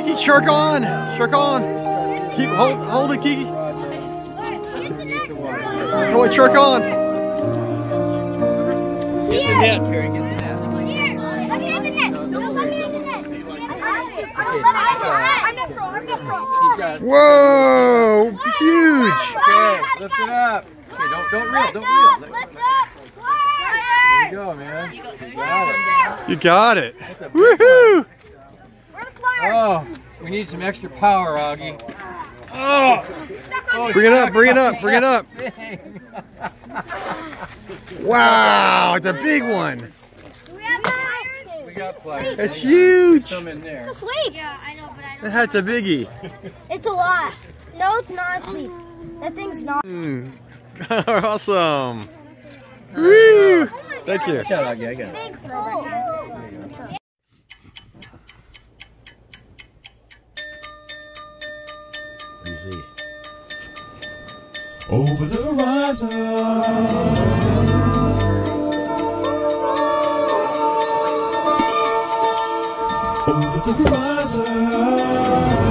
Kiki, shark on! Shark on! Keep hold it, Kiki. Go on, shark on! Get the net, Carrie, get the net. Let me have the net. No, let me have the net. Whoa! Huge! Okay, lift it up. Okay, don't reel, don't reel. There you go, man. You got it. You got it. That's a big Woohoo! one. Oh, we need some extra power, Augie. Oh! Bring it up, bring it up, bring it up. Dang. Wow, it's a big one. We got pliers. It's huge. Some in there. Sleep. Yeah, I know, but I don't. That's a biggie. It's a lot. No, it's not asleep. That thing's not. Awesome. Woo! Thank you. Watch out, Augie, I got it. Big throw. Over the horizon, over the horizon.